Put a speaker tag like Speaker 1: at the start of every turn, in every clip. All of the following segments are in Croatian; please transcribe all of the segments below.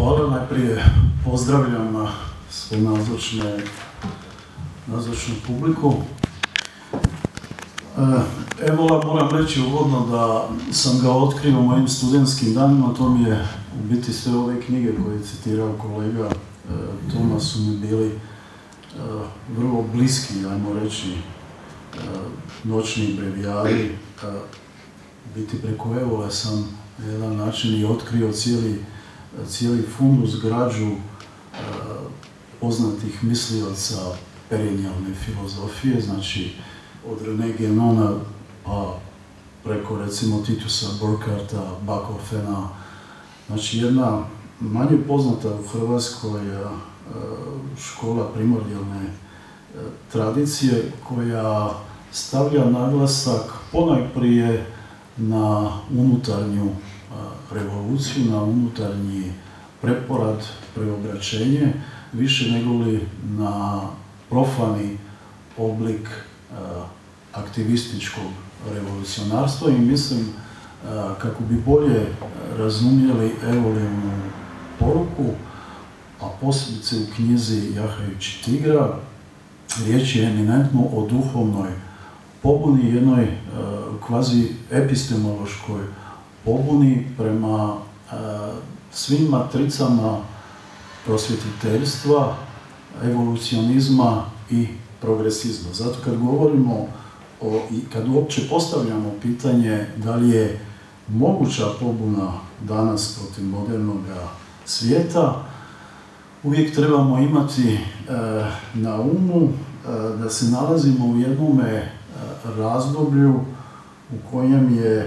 Speaker 1: Hvala, najprije pozdravljam svu nazočnu publiku. Evo, moram reći uvodno da sam ga otkrio u mojim studentskim danima, to mi je u biti sve ove knjige koje je citirao kolega Toma su mi bili vrlo bliski, ajmo reći, noćni brevijari. Biti preko Evole sam na jedan način i otkrio cijeli fundus, građu poznatih mislioca perinijalne filozofije, znači od René Guénona pa preko recimo Titusa Burkharta, Bakofena, znači jedna manje poznata u Hrvatskoj škola primordijalne tradicije koja stavlja naglasak ponajprije na unutarnju revoluciju, na unutarnji preporod, preobraćenje, više nego li na profani oblik aktivističkog revolucionarstva i mislim kako bi bolje razumjeli Evolinu poruku, a posebice u knjizi Jahajući tigra, riječ je eminentno o duhovnoj pobuni, jednoj kvazi epistemološkoj pobuni prema svim matricama prosvjetiteljstva, evolucionizma i progresizma. Zato kad govorimo i kad uopće postavljamo pitanje da li je moguća pobuna danas protiv modernog svijeta, uvijek trebamo imati na umu da se nalazimo u jednome razdoblju u kojem je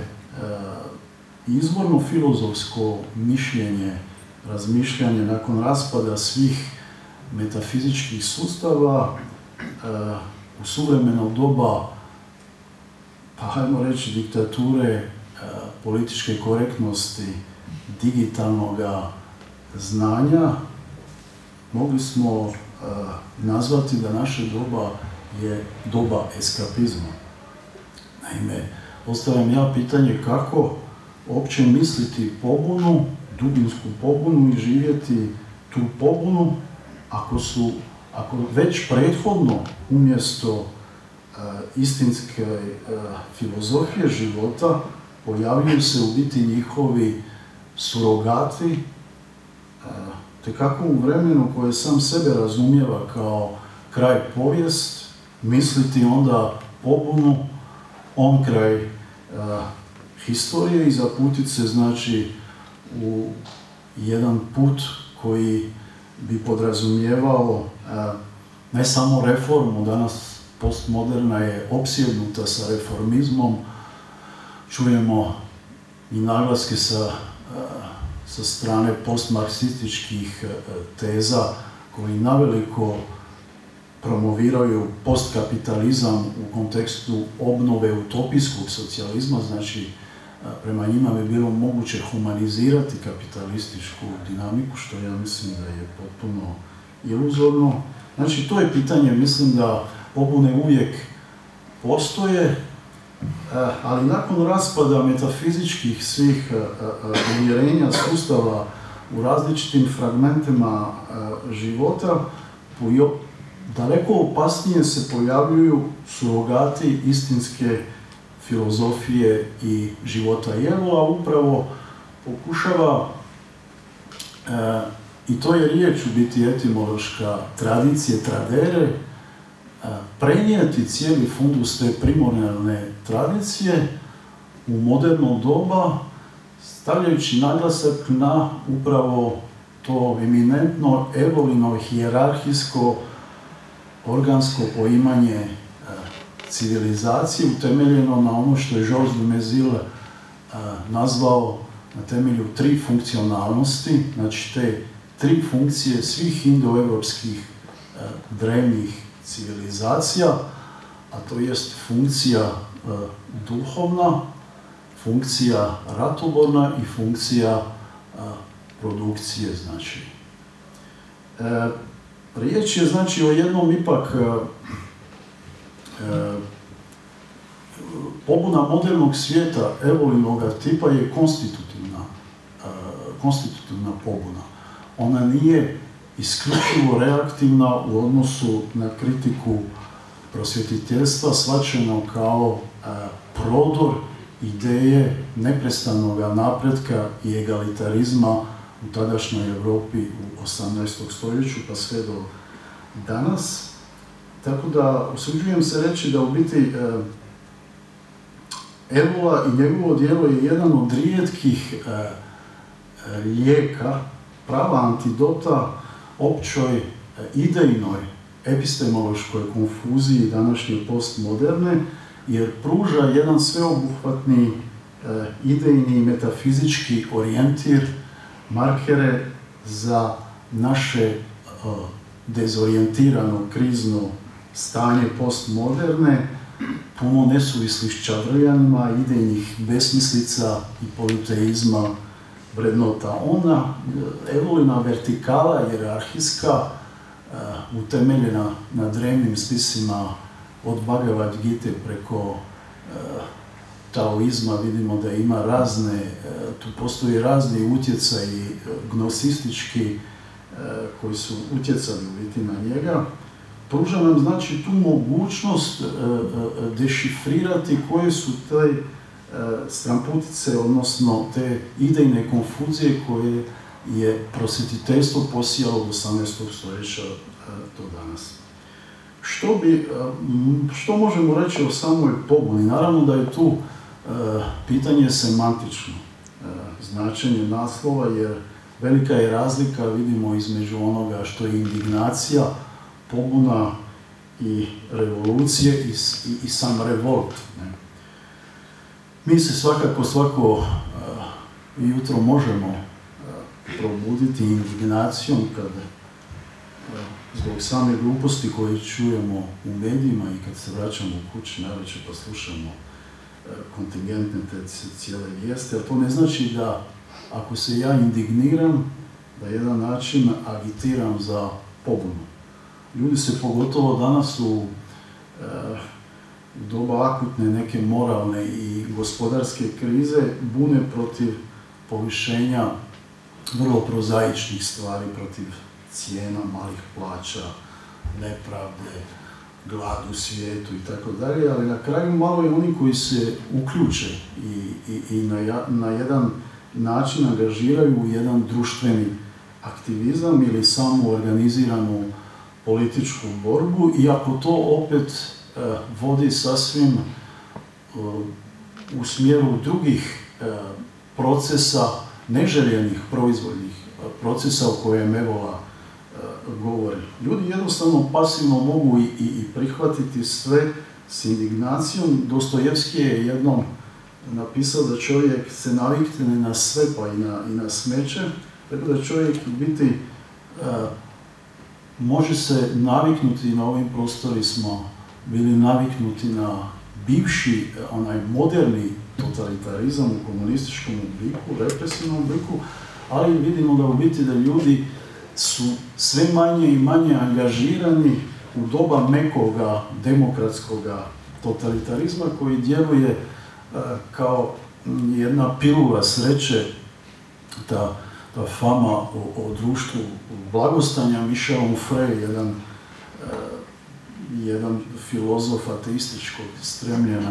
Speaker 1: izvorno filozofsko mišljenje, razmišljanje nakon raspada svih metafizičkih sustava u suvremeno doba, pa hajmo reći diktature, političke korektnosti, digitalnog znanja, mogli smo nazvati da naše doba je doba eskapizma. Naime, postavljam ja pitanje kako uopće misliti pobunu, dubinsku pobunu i živjeti tu pobunu ako već prethodno umjesto istinske filozofije života pojavljuju se u biti njihovi surogati, te kako u vremenu koje sam sebe razumijeva kao kraj povijest, misliti onda pobunu on kraj historije i zaputit se znači u jedan put koji bi podrazumijevao ne samo reformu, danas postmoderna je opsjednuta sa reformizmom, čujemo i naglaske sa strane postmarksističkih teza koji naveliko promoviraju postkapitalizam u kontekstu obnove utopijskog socijalizma, znači prema njima bi bilo moguće humanizirati kapitalističku dinamiku, što ja mislim da je potpuno iluzorno. Znači, to je pitanje, mislim da pobune uvijek postoje, ali nakon raspada metafizičkih svih uvjerenja, sustava u različitim fragmentima života, daleko opasnije se pojavljuju surogati istinske filozofije i života. I Evola upravo pokušava, i to je riječ u biti etimološka tradicije, tradere, prenijeti cijeli fundus te primordijalne tradicije u moderno doba, stavljajući naglasak na upravo to eminentno Evolino hijerarhijsko organsko poimanje civilizacije utemeljeno na ono što je Georges Dumézil nazvao na temelju tri funkcionalnosti, znači te tri funkcije svih indoevropskih drevnih civilizacija, a to jest funkcija duhovna, funkcija ratoborna i funkcija produkcije, znači. Riječ je znači o jednom ipak pobuna modernog svijeta Evolinog tipa je konstitutivna pobuna. ona nije isključivo reaktivna u odnosu na kritiku prosvjetiteljstva, shvaćeno kao prodor ideje neprestanog napretka i egalitarizma u tadašnjoj Europi u 18. stoljeću pa sve do danas. Tako da usuđujem se reći da u biti Evola i njegovo djelo je jedan od rijetkih lijeka, prava antidota općoj idejnoj epistemološkoj konfuziji današnje postmoderne, jer pruža jedan sveobuhvatni idejni i metafizički orijentir, markere za naše dezorijentirano, krizno stanje postmoderne, puno nesuvislih čavrljanima, idejnih besmislica i politeizma vrednota. Evolina vertikala, jerarhijska, utemeljena na drevnim spisima od Bhagavad Gite preko taoizma, vidimo da ima razne, tu postoji razni utjecaji gnosistički koji su utjecali u biti na njega. Pruža nam znači tu mogućnost dešifrirati koje su te stramputice, odnosno te idejne konfuzije koje je prosvjetiteljstvo posijalo od 18. stoljeća do danas. Što možemo reći o samoj pobuni? Naravno da je tu pitanje semantično značenje naslova, jer velika je razlika, vidimo, između onoga što je indignacija, pobuna i revolucije i sam revolt. Mi se svakako svako jutro možemo probuditi indignacijom kad zbog same gluposti koje čujemo u medijima i kad se vraćamo u kući navečer pa slušamo kontingentne te cijele vijesti, ali to ne znači da ako se ja indigniram, da jedan način agitiram za pobunu. Ljudi se pogotovo danas u doba akutne neke moralne i gospodarske krize bune protiv povišenja vrlo prozaičnih stvari, protiv cijena, malih plaća, nepravde, glad u svijetu i tako dalje, ali na kraju malo je oni koji se uključe i na jedan način angažiraju u jedan društveni aktivizam ili samo organiziranu političku borbu, i ako to opet vodi sasvim u smjeru drugih procesa, neželjenih proizvodnih procesa o kojem Evola govori. Ljudi jednostavno pasivno mogu i prihvatiti sve s indignacijom. Dostojevski je jednom napisao da čovjek se navikne na sve pa i na smeće, tako da čovjek u biti može se naviknuti, na ovim prostori smo bili naviknuti na bivši, onaj moderni totalitarizam u komunističkom obliku, represivnom obliku, ali vidimo da u biti da ljudi su sve manje i manje angažirani u doba mekoga demokratskoga totalitarizma koji djeluje kao jedna pilula sreće, ta fama o društvu blagostanja. Michel Onfray, jedan filozof ateističkog stremljena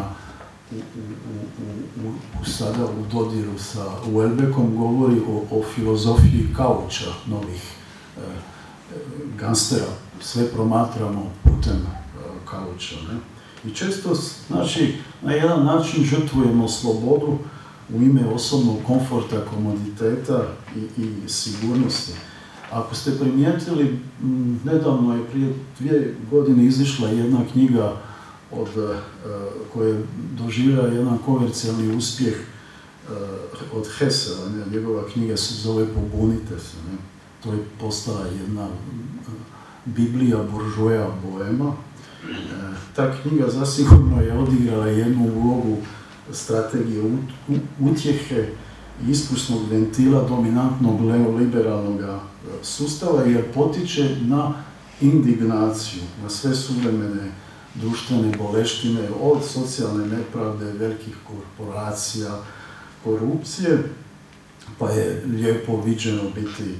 Speaker 1: sada u dodiru sa Houellebecqom, govori o filozofiji kauča novih gangstera. Sve promatramo putem kauča. I često, znači, na jedan način žrtvujemo slobodu u ime osobnog komforta, komoditeta i sigurnosti. Ako ste primijetili, nedavno je prije 2 godine izišla jedna knjiga koja je doživjela jedan komercijalni uspjeh od Hessela. Njegova knjiga se zove Pobunite se. To je postala jedna Biblija buržoja boema. Ta knjiga zasigurno je odigrala jednu ulogu strategije utjehe i ispusnog ventila dominantnog neoliberalnog sustava, jer potiče na indignaciju, na sve suvremene društvene boleštine, od socijalne nepravde, velikih korporacija, korupcije, pa je lijepo viđeno biti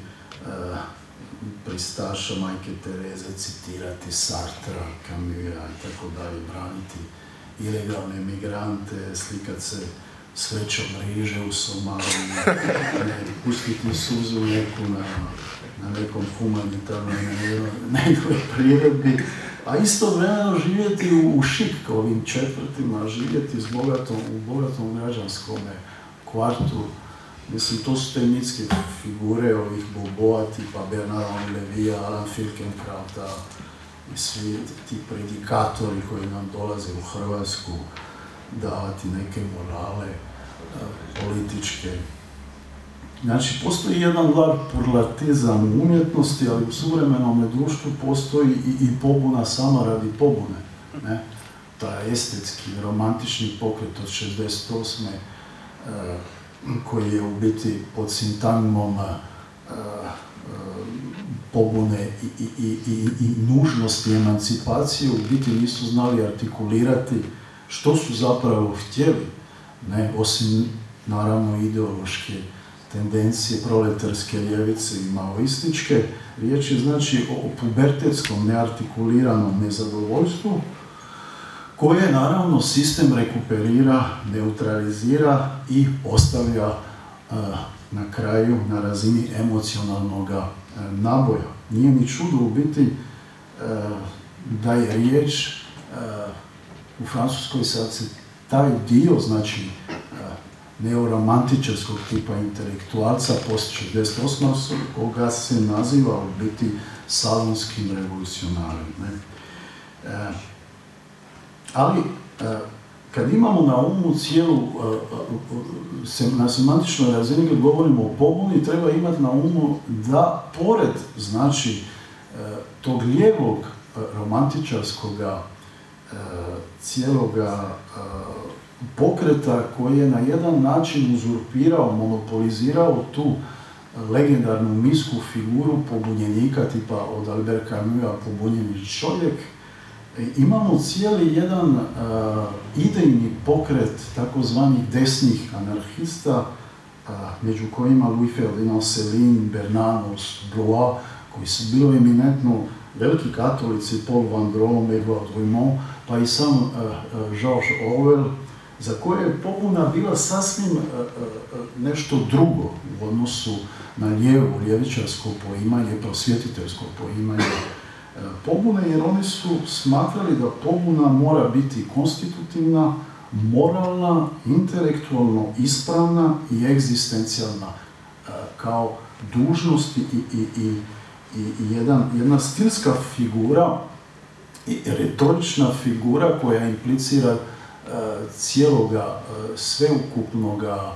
Speaker 1: pristaša Majke Tereze citirati Sartra, Camusa i tako dalje, braniti ilegalne migrante, slikat se s vrećom riže u Somaliji, pustiti suzu neku na nekom humanitarnom nekoj priredbi, a istovremeno živjeti u šik ovim četvrtima, živjeti u bogatom građanskom kvartu. Mislim, to su te mitske figure ovih Boboa, tipa Bernard Levija, Alan Finkielkrauta i svi ti predikatori koji nam dolaze u Hrvatsku davati neke morale političke. Znači, postoji jedan larpurlatizam u umjetnosti, ali u suvremenom društvu postoji i pobuna sama radi pobune. Ne? Taj estetski, romantični pokret od 68. Koji je u biti pod sintagmom pobune i nužnosti emancipacije, u biti nisu znali artikulirati što su zapravo htjeli, ne, osim naravno ideološke tendencije proletarske ljevice i maoističke. Riječ je znači o pubertetskom, neartikuliranom nezadovoljstvu, koje naravno sistem rekuperira, neutralizira i ostavlja na kraju na razini emocionalnog naboja. Nije ni čudo u biti da je riječ u Francuskoj sad se taj dio, znači neoromantičarskog tipa intelektualca post 68. koga se naziva u biti salonskim revolucionarem. Ali, kad imamo na umu cijelu, na semantičnoj razini kad govorimo o pobuni, treba imati na umu da pored, znači, tog lijevog romantičarskoga cijeloga pokreta koji je na jedan način uzurpirao, monopolizirao tu legendarnu mitsku figuru pobunjenika tipa od Albert Camusa, pobunjeni čovjek, imamo cijeli jedan idejni pokret takozvanih desnih anarhista, među kojima Louis Ferdinand Céline, Bernanos, Blois, koji su bili eminentno veliki katolici, Paul Vendôme, Edouard Drummond, pa i sam George Orwell, za koje je pobuna bila sasvim nešto drugo u odnosu na lijevo, ljevičarsko poimanje, prosvjetiteljsko poimanje pobune, jer oni su smatrali da pobuna mora biti konstitutivna, moralna, intelektualno ispravna i egzistencijalna kao dužnost i jedna stilska figura i retorična figura koja implicira cijeloga, sveukupnoga,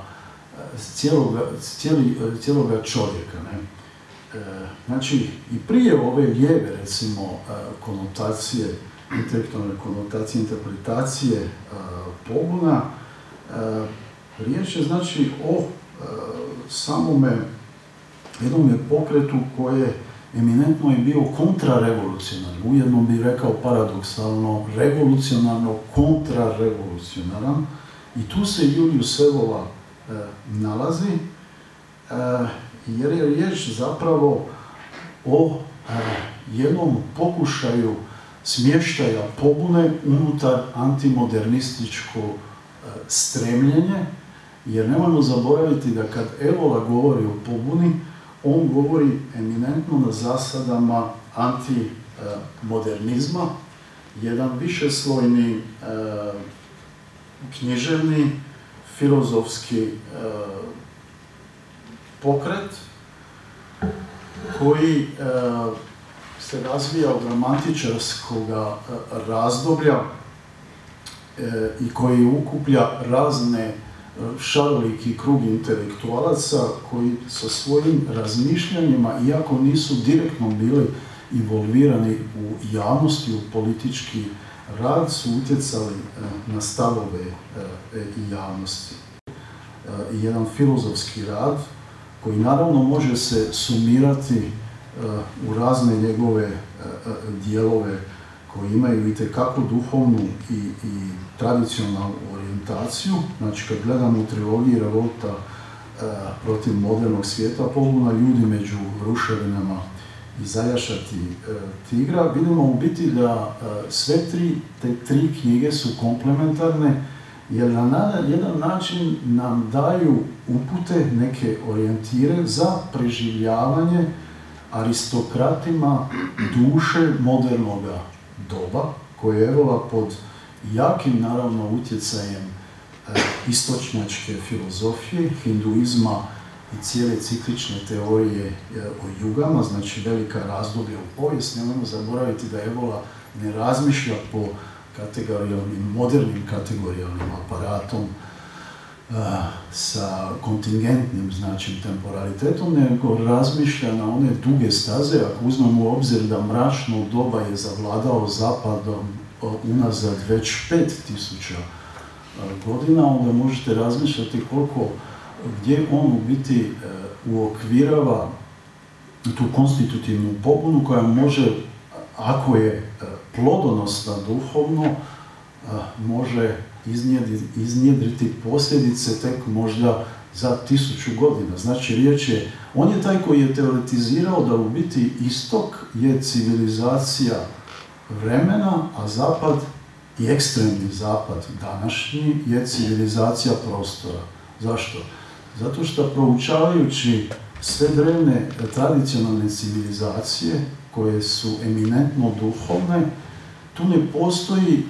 Speaker 1: cijeloga čovjeka. Ne? Znači, i prije ove lijeve, recimo, konotacije, intelektualne konotacije, interpretacije pobuna, riječ je, znači, o samome jednome pokretu koje eminentno je bio kontrarevolucionaran, ujedno bih rekao paradoksalno, revolucionarno kontrarevolucionaran, i tu se Julius Evola nalazi, jer je riječ zapravo o jednom pokušaju smještaja pobune unutar antimodernističko stremljenje, jer nemojmo zaboraviti da kad Evola govori o pobuni, on govori eminentno na zasadama antimodernizma, jedan višeslojni književni, filozofski pokret koji se razvija od romantičarskog razdoblja i koji ukuplja razne šaroliki krug intelektualaca koji sa svojim razmišljanjima, iako nisu direktno bili involvirani u javnosti, u politički rad, su utjecali na stavove i javnosti. I jedan filozofski rad koji naravno može se sumirati u razne njegove dijelove koji imaju itekako duhovnu i tradicionalnu orijentaciju. Znači, kad gledamo u trilogiji Revolta protiv modernog svijeta, pobuna ljudi među ruševinama i zajašati tigra, vidimo u biti da sve te tri knjige su komplementarne, jer na jedan način nam daju upute, neke orijentire za preživljavanje aristokratima duše modernog doba, koje je evo pod jakim, naravno, utjecajem istočnjačke filozofije, hinduizma i cijele ciklične teorije o jugama, znači velika razdoblja u povijesti. Nemojmo zaboraviti da Evola ne razmišlja po kategorijalnim, modernim kategorijalnim aparatom sa kontingentnim, znači temporalitetom, nego razmišlja na one duge staze. Ako uzmemo u obzir da mračno doba je zavladao zapadom unazad već 5000 godina, onda možete razmišljati gdje on u biti uokvirava tu konstitutivnu pobunu koja može, ako je plodonosna duhovno, može iznjedriti posljedice tek možda za 1000 godina. Znači, on je taj koji je teoretizirao da u biti istok je civilizacija vremena, a zapad i ekstremni zapad današnji je civilizacija prostora. Zašto? Zato što proučavajući sve drevne tradicionalne civilizacije koje su eminentno duhovne, tu ne postoji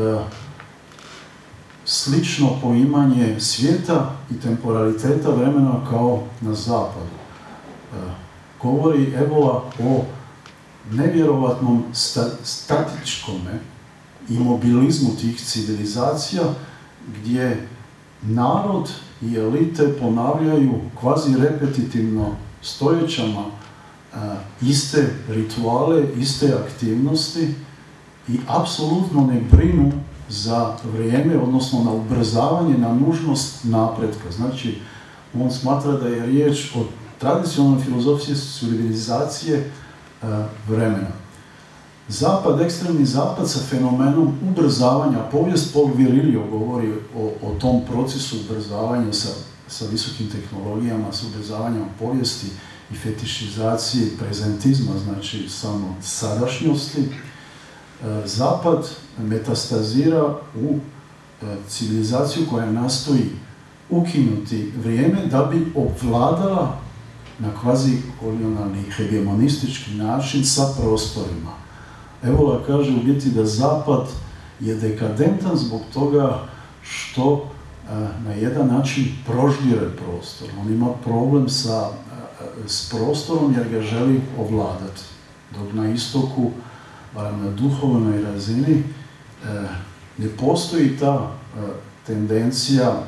Speaker 1: slično poimanje svijeta i temporaliteta vremena kao na zapadu. Govori Evola o nevjerovatnom statičkome imobilizmu tih civilizacija, gdje narod i elite ponavljaju kvazi repetitivno stoljećama iste rituale, iste aktivnosti i apsolutno ne brinu za vrijeme, odnosno na ubrzavanje, na nužnost napretka. Znači, on smatra da je riječ o tradicionalnoj filozofiji civilizacije vremena. Zapad, ekstremni zapad sa fenomenom ubrzavanja, povijest Paul Virilio govori o tom procesu ubrzavanja sa visokim tehnologijama, sa ubrzavanjem povijesti i fetišizacije prezentizma, znači samo sadašnjosti. Zapad metastazira u civilizaciju koja nastoji ukinuti vrijeme da bi obvladala na kvazi-kolonijalni hegemonistički način sa prostorima. Evola kaže u biti da Zapad je dekadentan zbog toga što na jedan način proždire prostor. On ima problem s prostorom jer ga želi ovladati. Dok na istoku, barem na duhovnoj razini, ne postoji ta tendencija,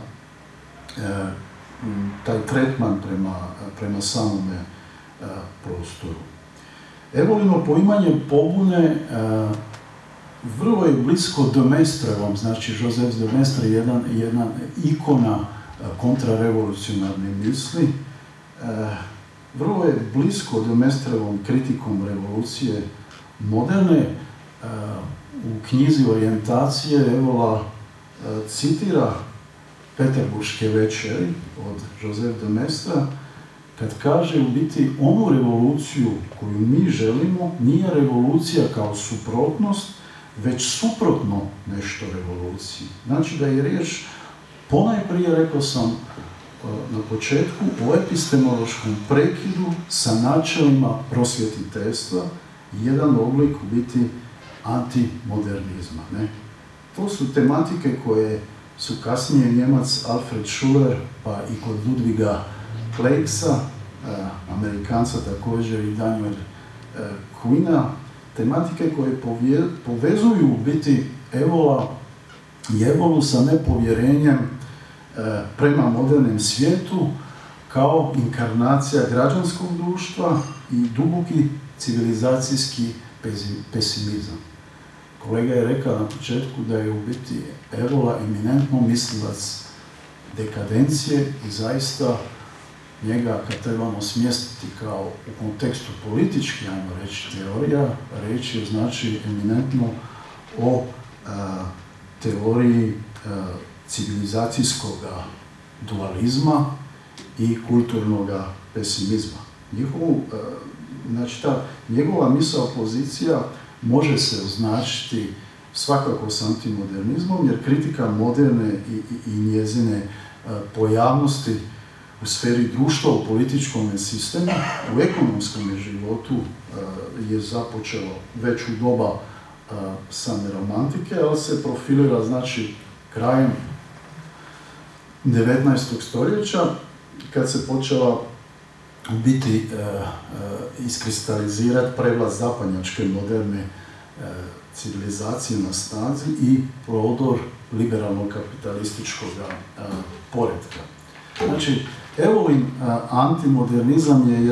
Speaker 1: taj tretman prema samome prostoru. Evolino poimanje pobune vrlo je blisko de Maistrevom, znači Joseph de Maistre je jedna ikona kontrarevolucionarne misli. Vrlo je blisko de Maistrevom kritikom revolucije moderne. U knjizi Orijentacije Evola citira Peterburške večeri od Joseph de Maistra, kad kaže u biti onu revoluciju koju mi želimo nije revolucija kao suprotnost, već suprotno nešto revoluciji. Znači da je riječ, ponajprije rekao sam na početku, o epistemološkom prekidu sa načelima prosvjetiteljstva, jedan oblik u biti antimodernizma. To su tematike koje su kasnije Njemac Alfred Schuller, pa i kod Ludviga Kleksa, Amerikanca također i Daniel Quina, tematike koje povezuju u biti Evolu sa nepovjerenjem prema modernom svijetu kao inkarnacija građanskog društva i duboki civilizacijski pesimizam. Kolega je rekao na početku da je u biti Evola eminentno mislilac dekadencije i zaista njega kad trebamo smjestiti kao u kontekstu politički, ajmo reći, teorija, reći je znači eminentno o teoriji civilizacijskog dualizma i kulturnog pesimizma. Znači, ta njegova misao pozicija može se označiti svakako s antimodernizmom, jer kritika moderne i njezine pojavnosti u sferi društva, u političkom sistemu, u ekonomskom životu je započelo već u doba same romantike, ali se profilira, znači, krajem 19. stoljeća, kad se počela u biti iskristalizirati prevlast zapadnjačke moderne civilizacije na snazi i prodor liberalnog kapitalističkog poretka. Znači, Evolin antimodernizam je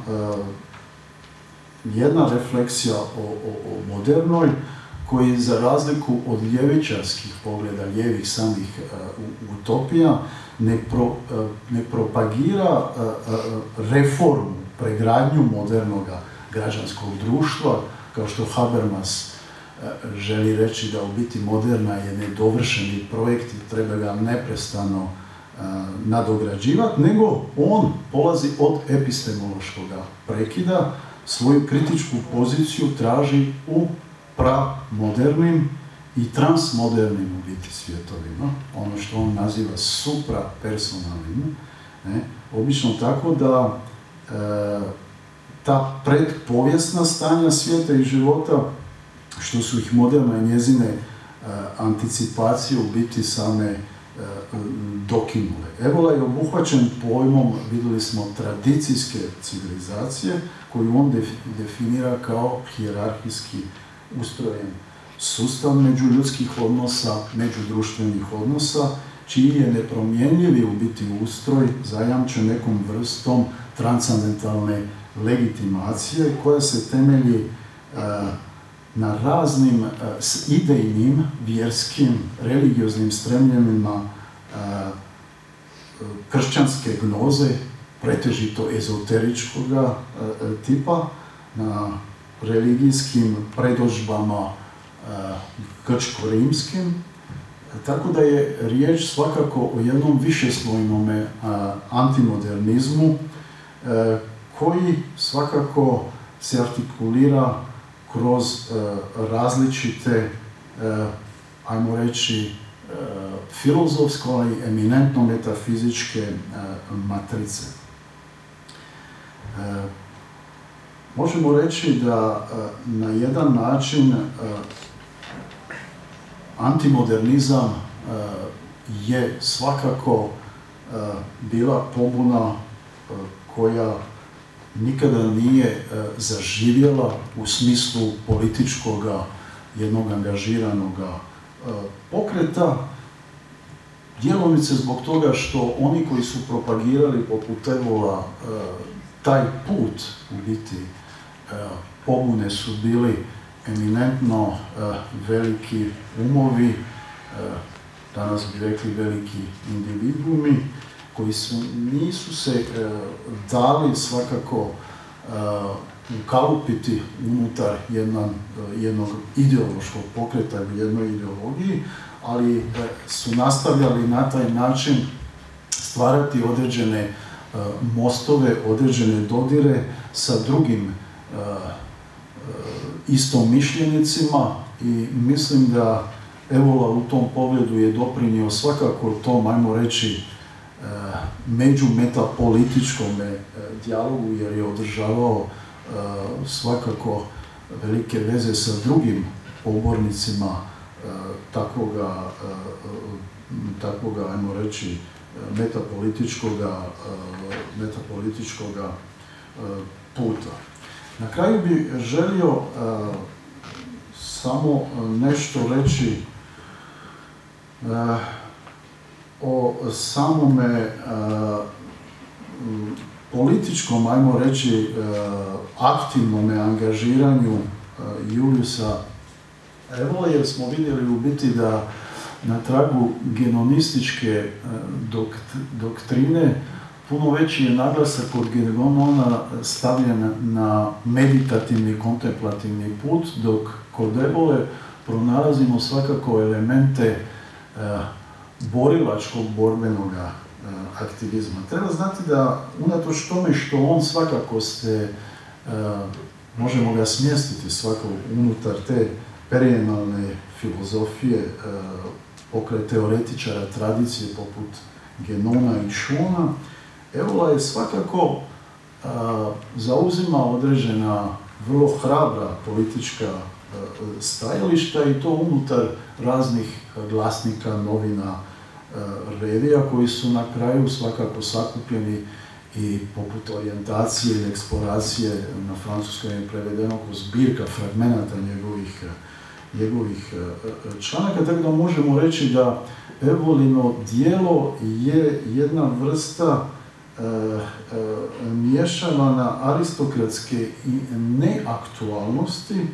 Speaker 1: jedna refleksija o modernoj, koji za razliku od ljevičarskih pogleda, lijevih samih utopija, ne propagira reformu, pregradnju modernog građanskog društva, kao što Habermas želi reći da u biti moderna je nedovršeni projekt i treba ga neprestano nadograđivati, nego on polazi od epistemološkog prekida, svoju kritičku poziciju traži u pramodernim i transmodernim u biti svjetovima, ono što on naziva suprapersonalnim, obično tako da ta predpovijesna stanja svijeta i života, što su ih moderne njezine anticipacije u biti same dokinule. Evola je obuhvaćen pojmom, vidjeli smo, tradicijske civilizacije, koju on definira kao hijerarhijski ustrojen sustav međuljudskih odnosa, međudruštvenih odnosa, čiji je nepromjenjivi u biti ustroj zajamčen nekom vrstom transcendentalne legitimacije koja se temelji na raznim idejnim, vjerskim, religioznim stremljenjima kršćanske gnoze, pretežito ezoteričkog tipa, na religijskim predodžbama grčko-rimskim, tako da je riječ svakako o jednom višeslojnom antimodernizmu koji svakako se artikulira kroz različite, ajmo reći, filozofsko, ali eminentno metafizičke matrice. Možemo reći da na jedan način antimodernizam je svakako bila pobuna koja nikada nije zaživjela u smislu političkog jednog angažiranog pokreta, djelomice zbog toga što oni koji su propagirali poput Evola taj put u biti pobune su bili eminentno veliki umovi, danas bi rekli veliki individuumi, koji nisu se dali svakako ukalupiti unutar jednog ideološkog pokreta u jednoj ideologiji, ali su nastavljali na taj način stvarati određene mostove, određene dodire sa drugim istomišljenicima i mislim da Evola u tom pogledu je doprinio svakako tom, ajmo reći, međumetapolitičkom dijalogu, jer je održavao svakako velike veze sa drugim pobornicima takvoga, ajmo reći, metapolitičkog puta. Na kraju bih želio samo nešto reći o samome političkom, ajmo reći, aktivnom angažiranju Juliusa Evola, jer smo vidjeli u biti da na tragu genonističke doktrine puno veći je naglasak od genona stavljen na meditativni, kontemplativni put, dok kod Evole pronalazimo svakako elemente borilačkog borbenog aktivizma. Treba znati da unatoč tome što on svakako možemo ga smjestiti svako unutar te perijenalne filozofije, pokraj teoretičara tradicije poput Genona i Schumana, Evola je svakako zauzima određena vrlo hrabra politička stajališta i to unutar raznih glasnika, novina, revija koji su na kraju svakako sakupljeni i poput orijentacije i eksploracije na francuskom je prevedeno kroz zbirka fragmenata njegovih članaka, tako da možemo reći da Evolino djelo je jedna vrsta miješavana aristokratske i neaktualnosti,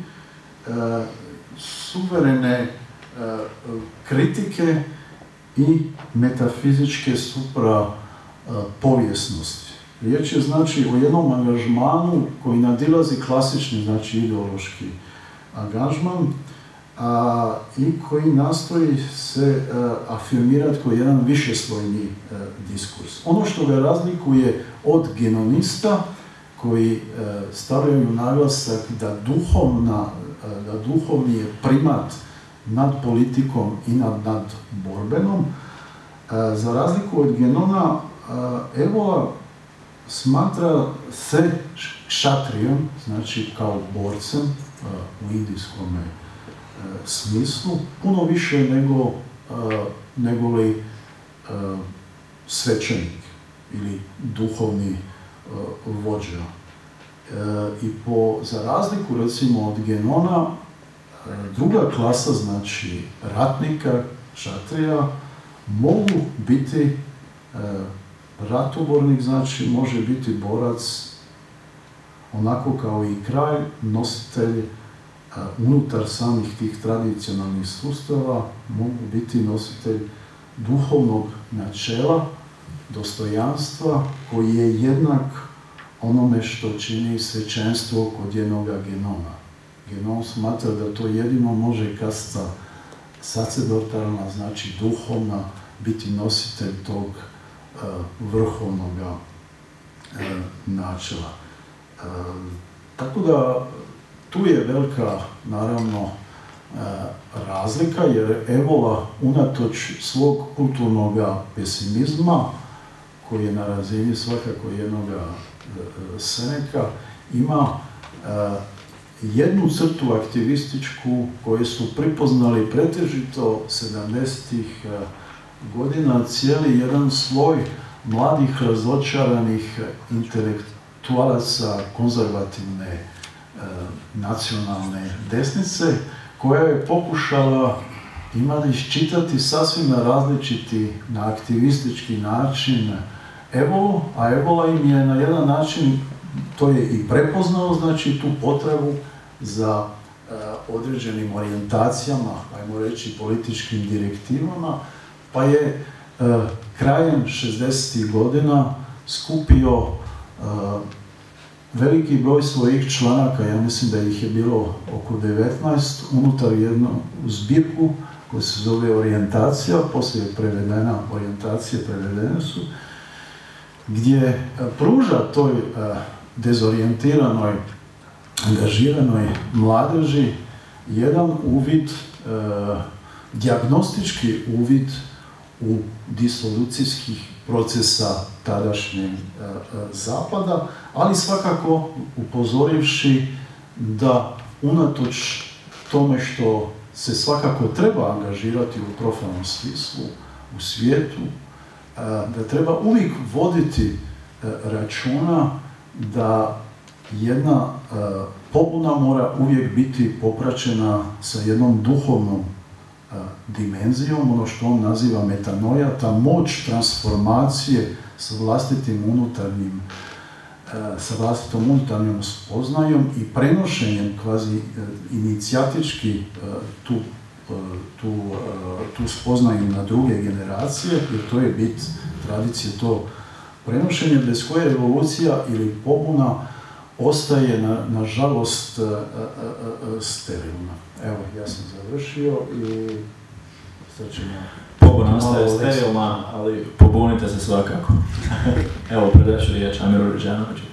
Speaker 1: suverene kritike i metafizičke suprapovijesnosti. Riječ je znači o jednom angažmanu koji nadilazi klasični, znači ideološki angažman i koji nastoji se afirmirati kao jedan višeslojni diskurs. Ono što ga razlikuje od genonista koji stavljaju naglasak da duhovni je primat nad politikom i nad borbenom, za razliku od Genona, Evola smatra se kšatrijom, znači kao borcem u indijskom smislu, puno više nego li svećenik ili duhovni vođa. I za razliku recimo od Genona, druga klasa, znači ratnika, kšatrija, mogu biti ratobornik, znači može biti borac onako kao i kralj, nositelj unutar samih tih tradicionalnih sustava, mogu biti nositelj duhovnog načela, dostojanstva, koji je jednak onome što čini svećenstvo kod jednoga Genona. Genon smatra da to jedino može kasta sacerdotalna, znači duhovna, biti nositelj tog vrhovnog načela. Tako da tu je velika, naravno, razlika, jer Evola unatoč svog kulturnog pesimizma, koji je na razini svakako jednog Seneka, ima jednu crtu aktivističku koju su pripoznali pretežito 70-ih godina cijeli jedan sloj mladih, razočaranih intelektualaca konzervativne nacionalne desnice, koja je pokušala iščitati sasvim različiti, na aktivistički način Evolu, a Evola im je na jedan način, to je i prepoznao, znači tu potrebu za određenim orijentacijama, ajmo reći političkim direktivama, pa je krajem 60. godina skupio veliki broj svojih članaka, ja mislim da ih je bilo oko 19, unutar jednu zbirku koja se zove Orijentacija, poslije je prevedena, orijentacije prevedene su, gdje pruža toj dezorijentiranoj, angažiranoj mladeži jedan uvid, dijagnostički uvid u disolucijskih procesa tadašnjeg Zapada, ali svakako upozorivši da unatoč tome što se svakako treba angažirati u profanom smislu u svijetu, da treba uvijek voditi računa da jedna pobuna mora uvijek biti popraćena sa jednom duhovnom dimenzijom, ono što on naziva metanoja, ta moć transformacije sa vlastitom unutarnjom spoznajom i prenošenjem kvazi inicijatički tu spoznaju na druge generacije, jer to je bit tradicije, to prenošenje bez koje evolucija ili pobuna ostaje, nažalost, sterilna. Evo, ja sam završio i sad ćemo...
Speaker 2: pobuna ostaje sterilna, ali pobunite se svakako. Evo, predaću riječ Amiru Riđanoviću.